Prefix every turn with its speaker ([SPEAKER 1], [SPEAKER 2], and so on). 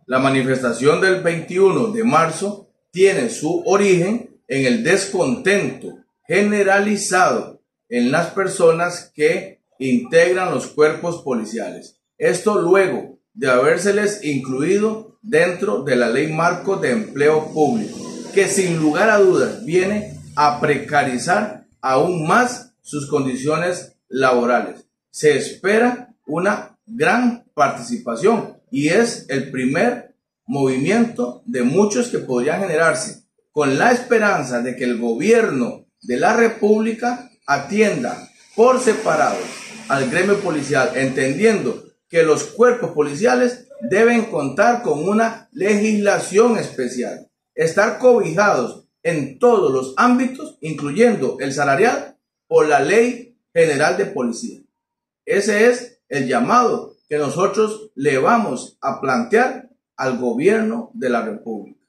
[SPEAKER 1] La manifestación del 21 de marzo tiene su origen en el descontento generalizado en las personas que integran los cuerpos policiales. Esto luego de habérseles incluido dentro de la Ley Marco de Empleo Público, que sin lugar a dudas viene a precarizar aún más sus condiciones laborales. Se espera una gran participación y es el primer movimiento de muchos que podrían generarse con la esperanza de que el gobierno de la República atienda por separado al gremio policial, entendiendo que los cuerpos policiales deben contar con una legislación especial, estar cobijados en todos los ámbitos, incluyendo el salarial o la Ley General de Policía. Ese es el llamado que nosotros le vamos a plantear al gobierno de la República.